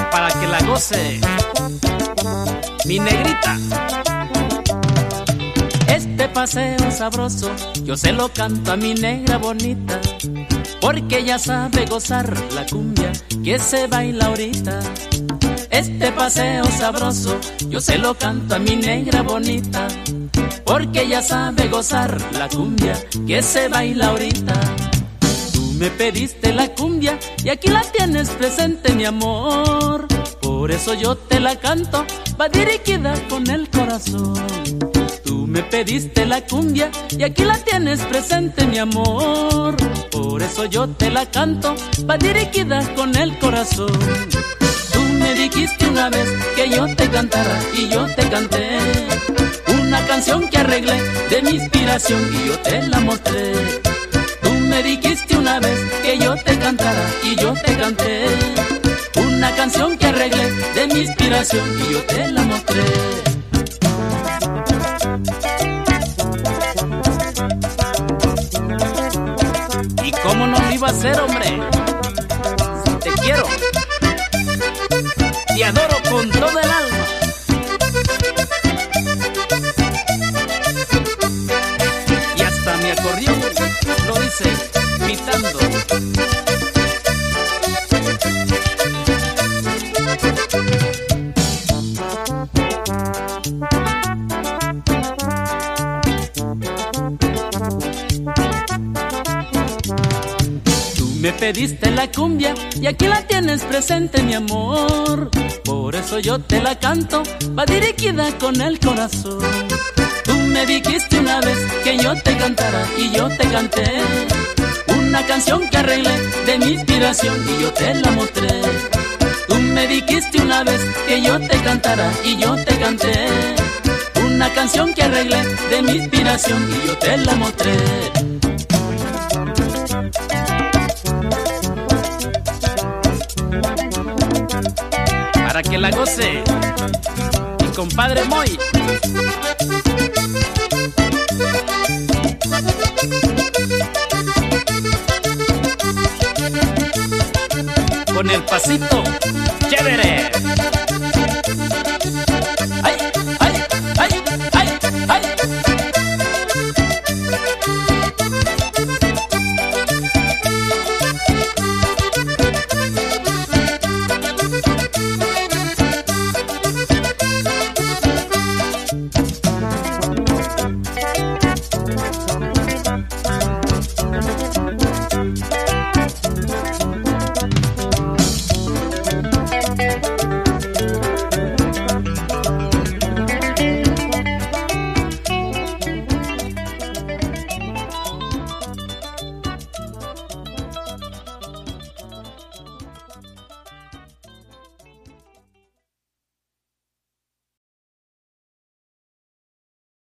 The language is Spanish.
para que la goce mi negrita. Este paseo sabroso yo se lo canto a mi negra bonita, porque ella sabe gozar la cumbia que se baila ahorita. Este paseo sabroso yo se lo canto a mi negra bonita, porque ella sabe gozar la cumbia que se baila ahorita. Tú me pediste la cumbia y aquí la tienes presente, mi amor. Por eso yo te la canto, va dirigida con el corazón. Tú me pediste la cumbia y aquí la tienes presente, mi amor. Por eso yo te la canto, va dirigida con el corazón. Tú me dijiste una vez que yo te cantara y yo te canté una canción que arreglé de mi inspiración y yo te la mostré. Tú me dijiste una vez que yo te cantara y yo te canté una canción que arreglé de mi inspiración y yo te la mostré. ¿Y cómo no lo iba a hacer, hombre? Si te quiero, te adoro con todo el alma. Y hasta mi acordeón lo dice pitando. Me pediste la cumbia y aquí la tienes presente, mi amor. Por eso yo te la canto, va dirigida con el corazón. Tú me dijiste una vez que yo te cantara y yo te canté una canción que arreglé de mi inspiración y yo te la mostré. Tú me dijiste una vez que yo te cantara y yo te canté una canción que arreglé de mi inspiración y yo te la mostré. Para que la goce mi compadre Moy. Con el pasito